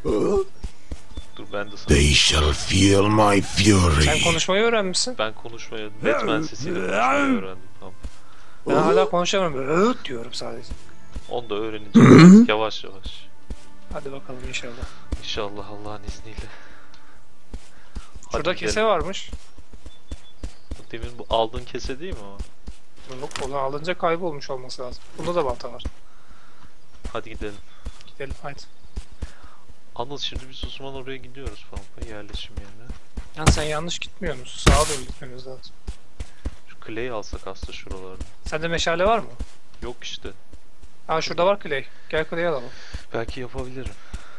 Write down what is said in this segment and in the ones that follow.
Dur ben de sana. They shall feel my fury. Sen konuşmayı öğrenmişsin. Ben konuşmayı, Batman sesiyle konuşmayı öğrendim. Tamam. Ben hala konuşamıyorum. Öğüt diyorum sadece. Onu da öğreneceğim. Yavaş yavaş. Hadi bakalım inşallah. İnşallah Allah'ın izniyle. Şurada Hadi kese gidelim. varmış. Demin bu aldığın kese değil mi o? Yok, onu alınca kaybolmuş olması lazım. Bunda da balta var. Hadi gidelim. Gidelim haydi. Anıl şimdi biz o zaman oraya gidiyoruz Pampa yerleşim yerine. Yani sen yanlış gitmiyor musun? Sağa doğru gitmemiz lazım. Şu Clay'i alsak aslında şuralarda. Sende meşale var mı? Yok işte. Ha şurada var clay. Gel clay'i alalım. Belki yapabilirim.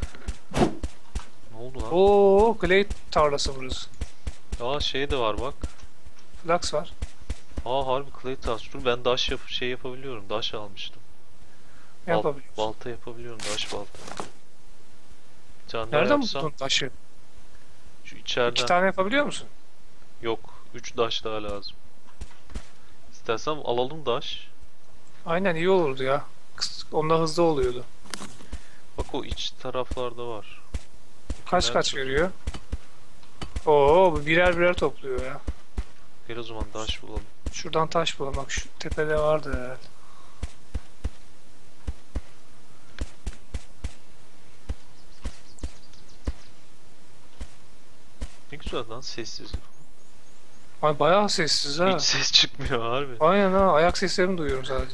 Ne oldu lan? Oo clay tarlası burası. Aa şey de var bak. Flux var. Aa harbi Clay taş. Dur ben daş yapabiliyorum. Daş almıştım. Yapabiliyorsun. Balta yapabiliyorum. Daş balta. Bir tane daha Nereden yapsam. buldun taşı? Şu içeriden. 2 tane yapabiliyor musun? Yok. 3 daş daha lazım. İstersen alalım daş. Aynen iyi olurdu ya. Onda hızlı oluyordu. Bak o iç taraflarda var. Kaç kaç veriyor? Oo bu birer birer topluyor ya. Gel o zaman daş bulalım. Şuradan taş bulalım. Bak şu tepede vardı herhalde. Ne güzel lan sessiz. Ay bayağı sessiz ha. Hiç ses çıkmıyor harbi. Aynen ha. Ayak seslerini duyuyorum sadece.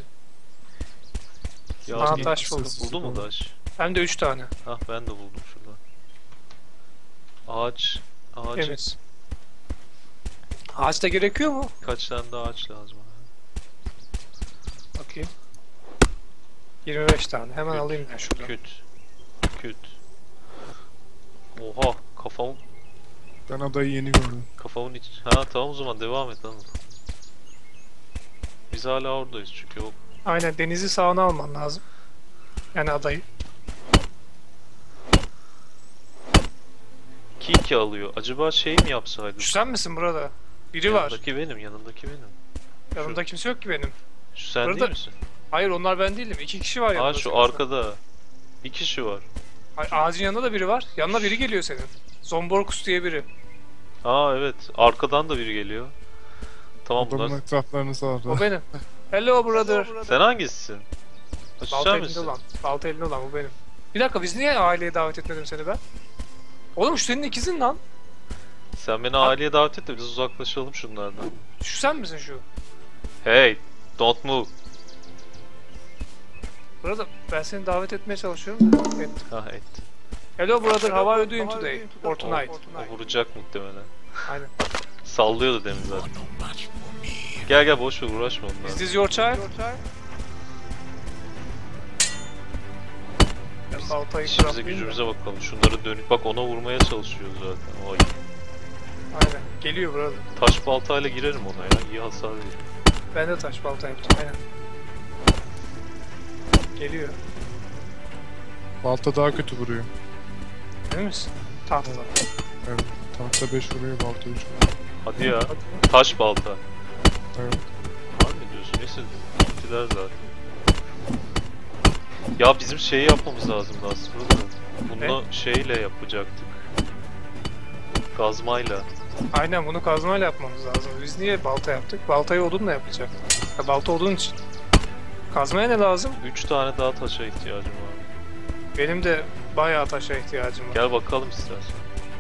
Ya Aha, bir- taş buldum. Buldun mu daş? Hem de 3 tane. Ah ben de buldum şuradan. Ağaç. Temiz. Ağaç da gerekiyor mu? Kaç tane daha ağaç lazım? Bakayım. 25 tane. Hemen Küt. alayım ben şuradan. Küt. Küt. Oha kafam Ben adayı yeni gördüm. kafamın iç. Ha tamam o zaman devam et Anıl. Biz hala oradayız çünkü o Aynen denizi sağına alman lazım. Yani adayı. 2-2 alıyor. Acaba şey mi yapsaydık? Şu sen misin burada? Biri var. Yanındaki benim, yanındaki benim. Yanımda kimse yok ki benim. Şu sen Burada- değil misin? Hayır onlar ben değilim. 2 kişi var yanımda. Aa şu senin. arkada. Bir kişi var. Hayır, ağacın yanında da biri var. Yanına biri geliyor senin. Zomborkus diye biri. Aa evet. Arkadan da biri geliyor. Tamam Adamın bunlar. etraflarını sardı. O benim. Hello brother. Sen hangisisin? Ha, şu Balta sen elinde misin? olan. Balta elinde olan bu benim. Bir dakika biz niye aileye davet etmedim seni ben? Oğlum şu senin ikizin lan. Sen beni aileye davet et de biz uzaklaşalım şunlardan. Şu sen misin şu? Hey! Don't move. Brother ben seni davet etmeye çalışıyorum da. Et. Ha et. Hello brother how are you doing today? Or tonight? O vuracak muhtemelen. Aynen. Sallıyordu demin zaten. Gel gel boş ver uğraşma Is onlarla. this your child? Ben baltayı İşimize craftlayayım da. gücümüze bakalım. Şunları dönüp bak ona vurmaya çalışıyoruz zaten. Oy. Aynen. Geliyor brother. Taş baltayla girerim ona ya. İyi hasar verir. Ben de taş balta yaptım. Aynen. Geliyor. Balta daha kötü vuruyor. Emin misin? Tahta. Evet. Tahta 5 vuruyor, balta 3 vuruyor. Hadi ya. Taş balta. Evet. Var mı diyorsun? Neyse. Gittiler zaten. Ya bizim şeyi yapmamız lazım aslında. Bunu şeyle yapacaktık. Kazmayla. Aynen bunu kazmayla yapmamız lazım. Biz niye balta yaptık? Baltayı odunla yapacaktık. Ya, balta odun için. Kazmaya ne lazım? 3 tane daha taşa ihtiyacım var. Benim de bayağı taşa ihtiyacım var. Gel bakalım istersen.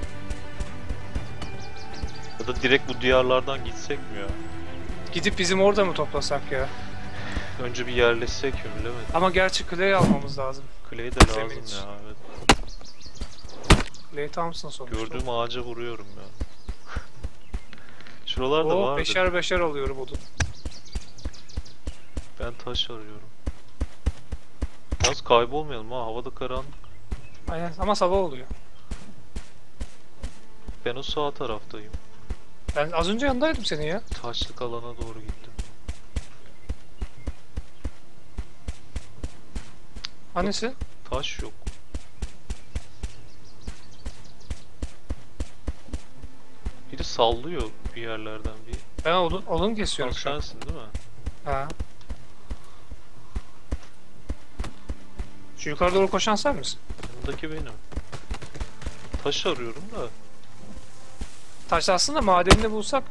Ya da direkt bu diyarlardan gitsek mi ya? Gidip bizim orada mı toplasak ya? Önce bir yerleşsek mi bilemedim. Ama gerçi clay almamız lazım. Clay de Zemin lazım için. ya evet. Clay Thompson sonuçta. Gördüğüm ağaca vuruyorum ya. Şuralarda Oo, vardı. beşer beşer alıyorum odun. Ben taş arıyorum. Yalnız kaybolmayalım ha, havada karanlık. Aynen ama sabah oluyor. Ben o sağ taraftayım. Ben az önce yanındaydım senin ya. Taşlık alana doğru gittim. Hangisi? Taş yok. Biri sallıyor bir yerlerden bir. Ben odun Sen kesiyorum şu an. sensin değil mi? Ha. Şu yukarı doğru koşan sen misin? Yanındaki benim. Taş arıyorum da. Taş aslında madenini bulsak.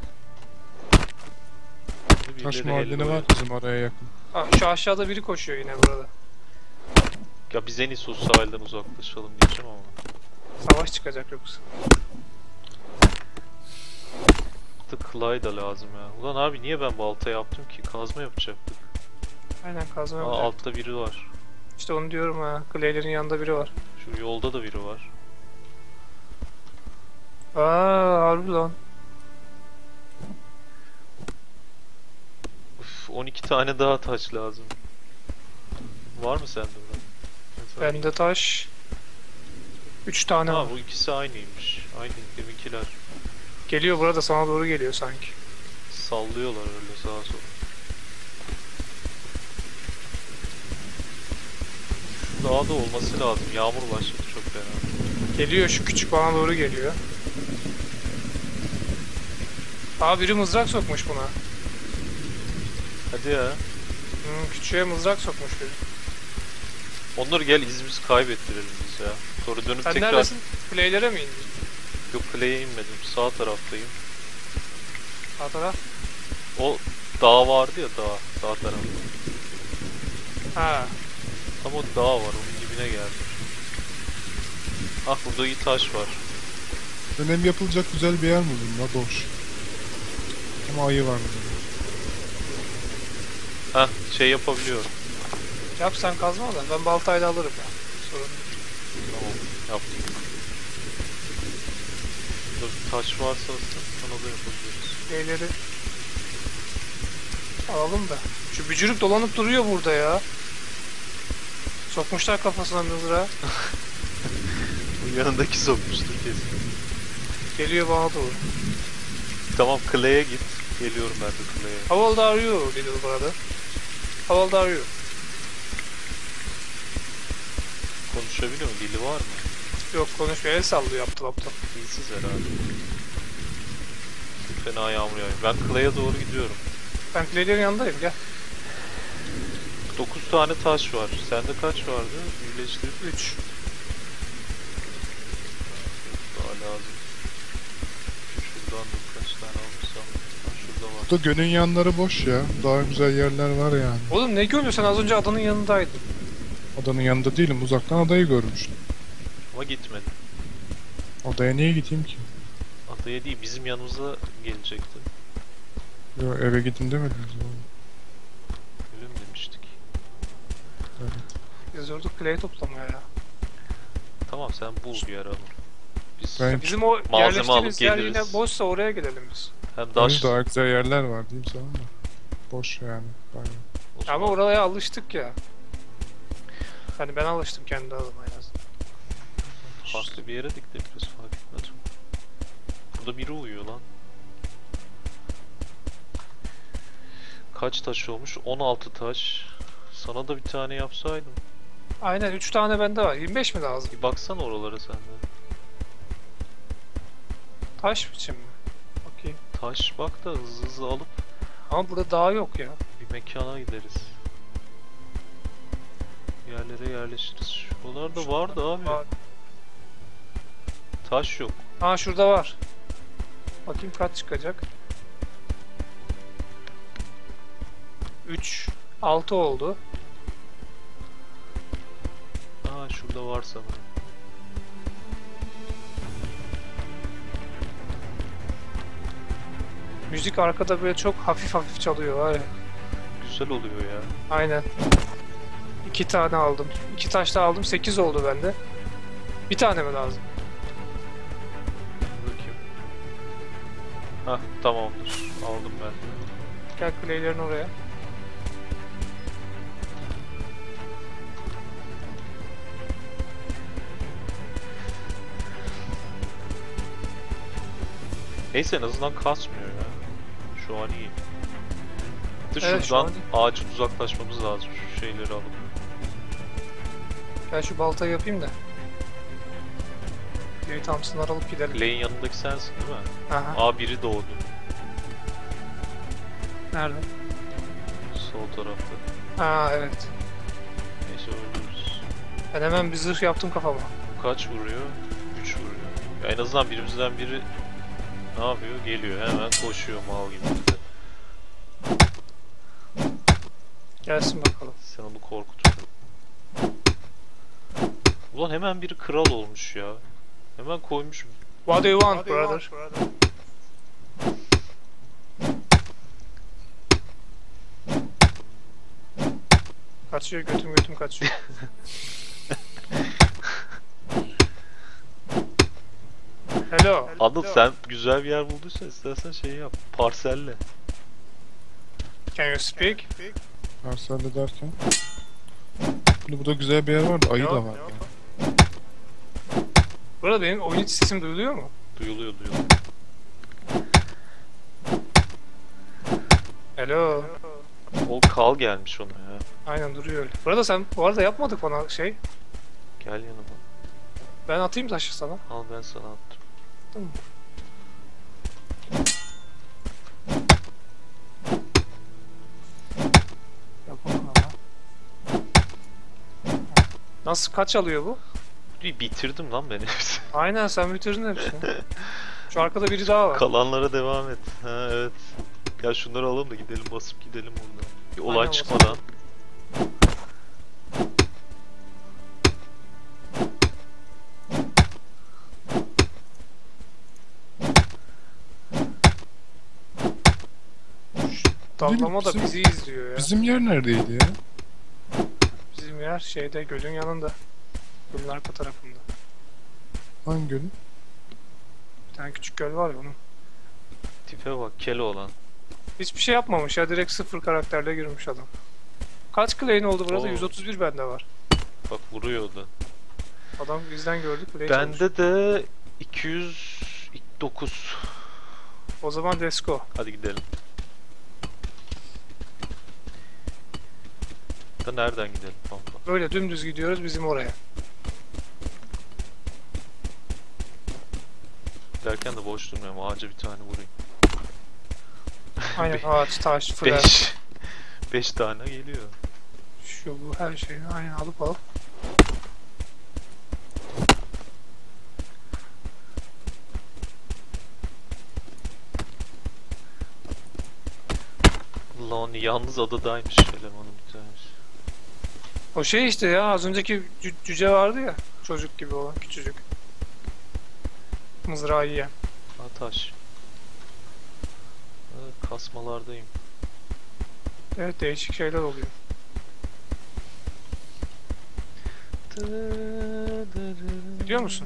Taş Birileri madeni hello var ya. bizim oraya yakın. Ha, şu aşağıda biri koşuyor yine burada. Ya biz en iyisi o sahilden uzaklaşalım diyeceğim ama. Savaş çıkacak yoksa. Tıklay da lazım ya. Ulan abi niye ben balta yaptım ki? Kazma yapacaktık. Aynen kazma Aa, yapacak. altta biri var. İşte onu diyorum ha. Clay'lerin yanında biri var. Şu yolda da biri var. Aa harbi lan. Uf, 12 tane daha taş lazım. Var mı sende burada? Mesela- Bende taş. 3 tane var. Ha bu ikisi aynıymış. Aynı deminkiler. Geliyor burada sana doğru geliyor sanki. Sallıyorlar öyle sağa sola. Şu dağda olması lazım. Yağmur başladı çok fena. Geliyor şu küçük bana doğru geliyor. Aa biri mızrak sokmuş buna. Hadi ya. Küçüğe mızrak sokmuş biri. Onları gel izimizi kaybettirelim biz ya. Sonra dönüp Sen tekrar... neredesin? Clay'lere mi indin? Yok Clay'e inmedim. Sağ taraftayım. Sağ taraf. O dağ vardı ya dağ. Sağ tarafta. Ha. Tam o dağ var. Onun dibine geldim. Ah burada iyi taş var. Benim yapılacak güzel bir yer mi buldum la boş. Ama ayı var burada. Heh şey yapabiliyorum. Yap sen kazma da ben baltayla alırım ya. Sorun değil. Tamam yaptım. Burada bir taş varsa sana da yapabiliriz. Clay'leri alalım da. Şu bücürük dolanıp duruyor burada ya. Sokmuşlar kafasına mızrağı. Bu yanındaki sokmuştur kesin. Geliyor bana doğru. Tamam Clay'e git. Geliyorum ben de Clay'e. How old are you little brother? How old are you? Konuşabiliyor mu? Dili var mı? Yok konuşmuyor. El sallıyor aptal aptal. Dilsiz herhalde. Fena yağmur yağıyor. Ben Clay'e doğru gidiyorum. Ben Clay'lerin yanındayım gel. 9 tane taş var. Sende kaç vardı? Birleştirip 3. daha lazım. Şuradan da kaç tane almışsam. Ha, şurada var. Burada gölün yanları boş ya. Daha güzel yerler var yani. Oğlum ne görüyorsun? Sen az önce adanın yanındaydın. Adanın yanında değilim. Uzaktan adayı görmüştüm. Ama gitmedi. Adaya niye gideyim ki? Adaya değil bizim yanımıza gelecekti. Yo, eve gidin demediniz mi? Öyle mi demiştik? Evet. Biz durduk Clay toplamaya ya. Tamam sen bul bir ara. Biz Ben- Bizim o Malzeme yerleştiğimiz alıp yer geliriz. yine boşsa oraya gidelim biz. hem Henüz daş... daha güzel yerler var diyeyim sana da. Boş yani. Bayağı. O zaman Ama oraya alıştık ya. Hani ben alıştım kendi adıma en azından. farklı bir yere diklebiliriz fark etmez. Burada biri uyuyor lan. Kaç taş olmuş? 16 taş. Sana da bir tane yapsaydım. Aynen 3 tane bende var. 25 mi lazım? Bir baksana oralara sen de. Taş biçim mi? Okey. Taş bak da hızlı hızlı alıp Ama burada dağ yok ya. bir mekana gideriz. Yerlere yerleşiriz. Şuralarda vardı abi. Var. Taş yok. Ha şurada var. Bakayım kaç çıkacak. 3 6 oldu. Aa şurada var sanırım. Müzik arkada böyle çok hafif hafif çalıyor var ya. Güzel oluyor ya. Aynen. 2 tane aldım. 2 taş da aldım. 8 oldu bende. Bir tane mi lazım? Bakayım. Hah tamamdır. Aldım ben. Gel Clay'lerin oraya. Neyse en azından kasmıyor ya. Şu an iyi. Bir de Evet, şu şuradan an iyi. acil uzaklaşmamız lazım şu şeyleri alıp. Gel şu baltayı yapayım da. Geri Thompson'ları alıp gidelim. Clay'in yanındaki sensin değil mi? Aha. Aa biri doğdu. Nerede? Sol tarafta. Aa evet. Neyse öldürürüz. Ben hemen bir zırh yaptım kafama. Bu kaç vuruyor? 3 vuruyor. Ya en azından birimizden biri ne yapıyor? Geliyor hemen koşuyor mal gibi. Gelsin bakalım. Sen onu korkutuyorsun. Ulan hemen biri kral olmuş ya. Hemen koymuş. What do you want, brother? Kaçıyor, götüm kaçıyor. Hello. Anıl sen güzel bir yer bulduysan istersen şey yap. Parselle. Can you speak? Parselle derken. Şimdi burada güzel bir yer vardı. Ayı da Yok, var. yok. Ya. Burada benim oyun içi sesim duyuluyor mu? Duyuluyor. Hello. O kal gelmiş ona ya. Aynen duruyor öyle. Burada sen bu arada yapmadık bana şey. Gel yanıma. Ben atayım taşı sana. Al ben sana attım. Tamam. Yapalım ama. Nasıl kaç alıyor bu? Bitirdim lan ben hepsini. Aynen sen bitirdin hepsini. Şu arkada biri daha var. Kalanlara devam et. Ha evet. Gel şunları alalım da gidelim basıp gidelim buradan. Bir olay Aynen, çıkmadan. Dallama da Bizim- bizi izliyor ya. Bizim yer neredeydi ya? Bizim yer şeyde gölün yanında. Gölün arka tarafında. Hangi gölü? Bir tane küçük göl var ya onun. Tipe bak kele olan. Hiçbir şey yapmamış ya, direkt sıfır karakterle girmiş adam. Kaç claim oldu burada? Oo. 131 bende var. Bak vuruyordu. Adam bizden gördük claim çalmış. Bende de 209. O zaman let's go. Hadi gidelim. Da nereden gidelim Pampa? Böyle dümdüz gidiyoruz bizim oraya. Derken de boş durmuyorum. Ağaca bir tane vurayım. Aynen ağaç, taş, flash. 5 tane geliyor. Şu bu her şeyi aynen alıp. Lan yalnız adadaymış elemanın bir tanesi. O şey işte ya, az önceki cüce vardı ya. Çocuk gibi olan, küçücük. Mızrağı yiyen. Ha taş. Evet, kasmalardayım. Evet, değişik şeyler oluyor. Biliyor musun?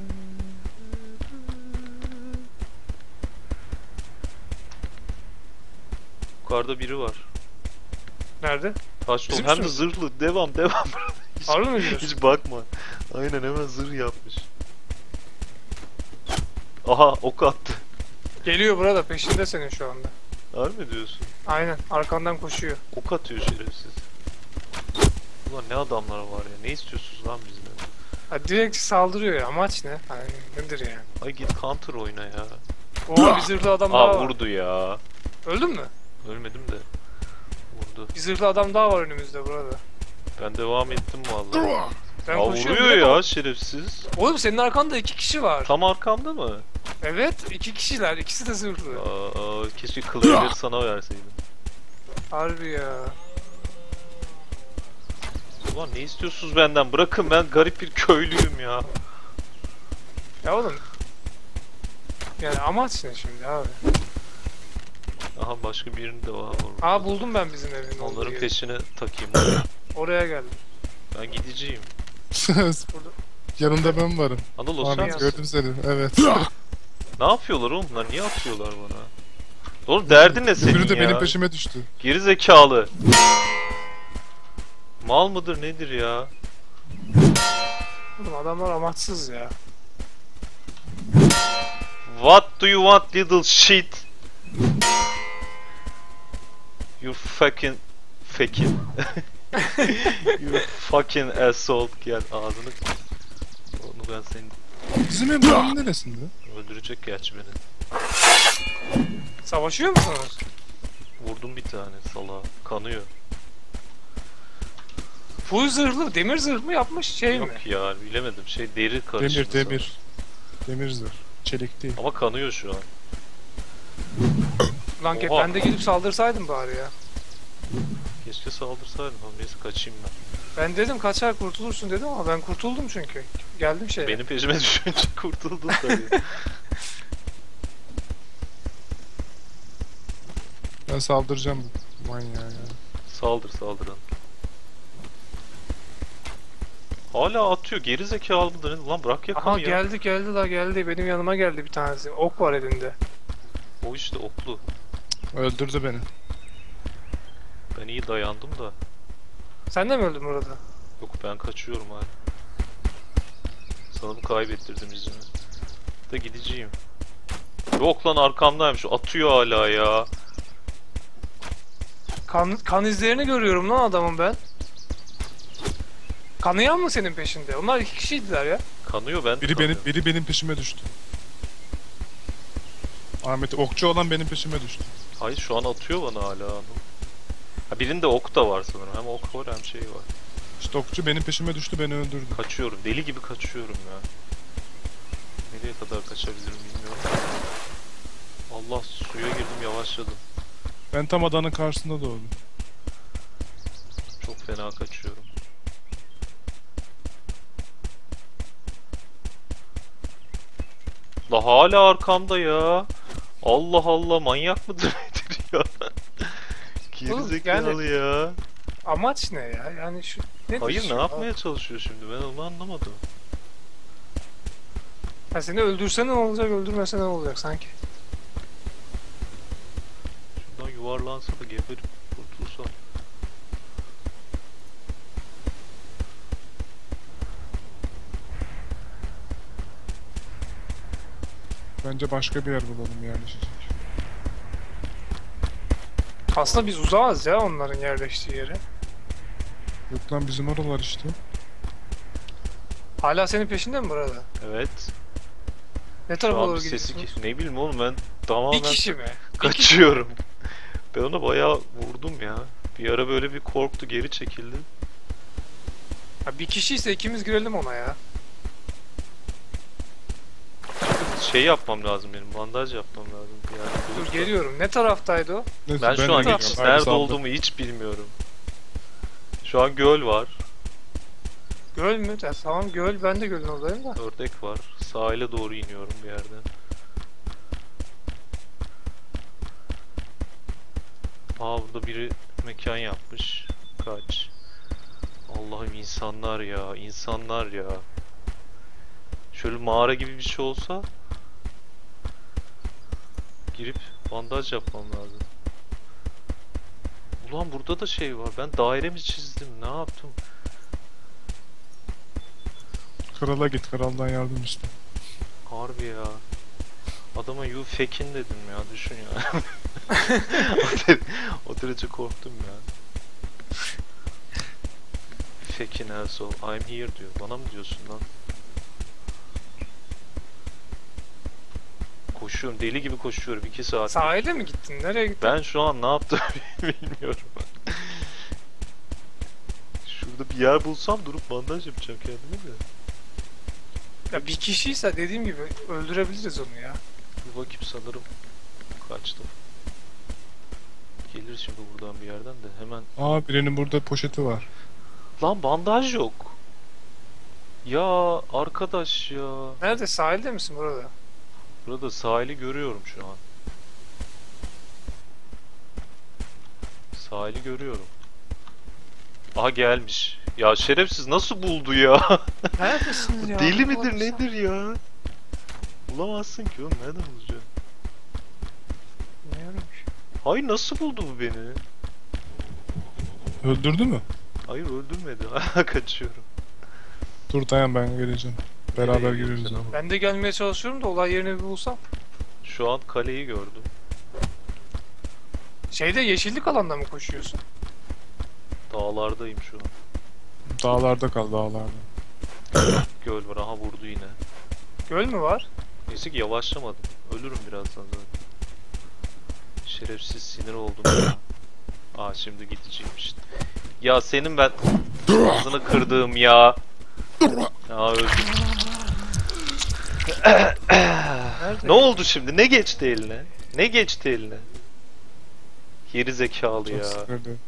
Yukarıda biri var. Nerede? Taş Bizim top. Hem de üstümüz. zırhlı. Devam. Harbi mi diyorsun? Hiç bakma. Aynen hemen zırh yapmış. Aha ok attı. Geliyor burada, peşinde senin şu anda. Harbi mi diyorsun? Aynen, arkandan koşuyor. Ok atıyor şerefsiz. Ulan ne adamlar var ya. Ne istiyorsunuz lan bizden? Ha, direkt saldırıyor ya, amaç ne? Hani nedir yani? Ay git counter oyna ya. Oha, bir zırhlı adam daha Aa var. vurdu ya. Öldün mü? Ölmedim de. Vurdu. Bir zırhlı adam daha var önümüzde burada. Ben devam ettim vallahi. Ben Aa koşuyorum vuruyor direkt ya ama- şerefsiz. Oğlum senin arkanda 2 kişi var. Tam arkamda mı? Evet, 2 kişiler, ikisi de zırhlı. Aa, keşke klavyeleri sana verseydim. Harbi ya. Ulan ne istiyorsunuz benden? Bırakın, ben garip bir köylüyüm ya. Ya oğlum. Yani amaç ne şimdi abi? Aha başka birinin de var orada. Aa, buldum ben bizim evin olduğu Onların yeri. peşine takayım. Oraya geldim. Ben gideceğim. Burada. Yanında ben varım. Anıl o sen Ahmet misin? gördüm seni. Evet. Ne yapıyorlar oğlum bunlar? Niye atıyorlar bana? Oğlum derdin ne senin Öbürü de ya? benim peşime düştü. Geri zekalı. Mal mıdır nedir ya? Oğlum adamlar amaçsız ya. What do you want little shit? You fucking You fucking asshole. Gel ağzını. Onu ben senin Bizim ev buranın neresinde? öldürecek gerçi beni. Savaşıyor musunuz? Vurdum bir tane salağa. Kanıyor. Full zırhlı, demir zırh mı yapmış şey mi? Yok ya bilemedim. Şey deri karışımı. Demir. Demir zırh. Çelik değil. Ama kanıyor şu an. Lan Oha. ben de gidip saldırsaydım bari ya. Keşke saldırsaydım. Oğlum neyse kaçayım ben. Ben dedim kaçar kurtulursun dedim ama ben kurtuldum çünkü. Geldim şeye. Benim peşime düşünce kurtuldun tabii. Ben saldıracağım bu manyağa ya. Saldır saldıran. Hala atıyor. Geri zekalı mıdır? Lan bırak Aha yakamı ya. geldi la geldi. Benim yanıma geldi bir tanesi. Ok var elinde. O işte oklu. Öldürdü beni. Ben iyi dayandım da. Sen de mi öldün orada? Yok ben kaçıyorum hala. Sanırım kaybettirdim izini. Da gideceğim. Yok lan arkamdaymış. Atıyor hala ya. Kan izlerini görüyorum lan adamın ben. Kanayan mı senin peşinde? Onlar 2 kişiydiler ya. Kanıyor ben. Biri benim peşime düştü. Ahmet okçu olan benim peşime düştü. Hayır şu an atıyor bana hala onu. Ha, birinde ok da var sanırım. Hem ok var hem şey var. İşte okçu benim peşime düştü, beni öldürdü. Kaçıyorum. Deli gibi kaçıyorum ya. Nereye kadar kaçabilirim bilmiyorum. Allah suya girdim yavaşladım. Ben tam adanın karşısında doğdum. Çok fena kaçıyorum. La hala arkamda ya. Allah Allah manyak mıdır nedir ya? Oğlum, Gerizekalı ya. Amaç ne ya? Yani şu... Ne Hayır düşün ne ya? yapmaya çalışıyor şimdi ben onu anlamadım. Ha, seni öldürse ne olacak, öldürmese ne olacak sanki? Şuradan yuvarlansa da geberip kurtulsa. Bence başka bir yer bulalım yerleşecek. Aslında biz uzağız ya onların yerleştiği yere. Yok lan bizim oralar işte. Hala senin peşinde mi burada? Evet. Ne Şu tarafa an doğru bir sesi gidiyorsunuz? ne bileyim oğlum ben Bir tamamen kişi mi? kaçıyorum. Ben ona bayağı vurdum ya. Bir ara böyle bir korktu geri çekildi. Ha, bir kişiyse ikimiz girelim ona ya. Şey yapmam lazım benim bandaj yapmam lazım. Yani Dur geliyorum. Ne taraftaydı o? Neyse, ben şu de an geliyorum. hiç Hadi nerede saldır. olduğumu hiç bilmiyorum. Şu an göl var. Göl mü? Ya, tamam göl. Ben de gölün oradayım da. Ördek var. Sahile doğru iniyorum bir yerden. Aa burada biri mekan yapmış. Kaç. Allah'ım insanlar ya, insanlar ya. Şöyle mağara gibi bir şey olsa girip bandaj yapmam lazım. Ulan burada da şey var. Ben daire mi çizdim? Ne yaptım? Krala git, kraldan yardım iste. Harbi ya. Adama you fekin dedim ya. Düşün ya. o derece korktum ya. Fekin asshole. I'm here diyor. Bana mı diyorsun lan? Koşuyorum. Deli gibi koşuyorum. 2 saat. Sahile mi gittin? Nereye gittin? Ben şu an ne yaptığımı bilmiyorum. Şurada bir yer bulsam durup bandaj yapacağım kendime de. Ya bir kişiyse dediğim gibi öldürebiliriz onu ya. Bir bakayım sanırım kaçtım. Gelir şimdi buradan bir yerden de hemen. Aa, birinin burada poşeti var. Lan bandaj yok. Ya arkadaş ya. Nerede? Sahilde misin burada? Burada sahili görüyorum şu an. Sahili görüyorum. Aha gelmiş. Ya şerefsiz nasıl buldu ya? Neredesiniz ya? Deli midir Ulan nedir ya? Bulamazsın ki oğlum nereden bulacaksın? bilmiyorum ki. Hayır nasıl buldu bu beni? Öldürdü mü? Hayır öldürmedi. Hala kaçıyorum. Dur dayan, ben geleceğim. Beraber Nereye gireriz gidiyorsun ama. ama? Ben de gelmeye çalışıyorum da olay yerini bir bulsam. Şu an kaleyi gördüm. Şeyde yeşillik alanda mı koşuyorsun? Dağlardayım şu an. Dağlarda kal, dağlarda. Göl var. Aha vurdu yine. Göl mü var? Neyse ki yavaşlamadım. Ölürüm birazdan zaten. Şerefsiz sinir oldum ya. Aa şimdi gideceğim işte. Ya senin ben ağzını kırdığım ya. Ya öldüm. Nerede? Ne oldu şimdi? Ne geçti eline? Ne geçti eline? Geri zekalı Çok ya. sinirli.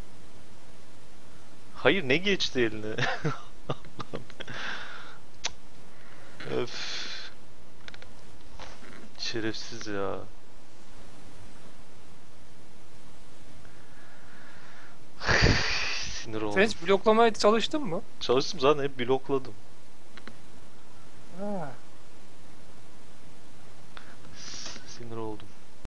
Hayır, ne geçti eline? Öf. Şerefsiz ya. Sinir Sen oldum. hiç bloklamaya çalıştın mı? Çalıştım zaten, hep blokladım. Ha. Sinir oldum.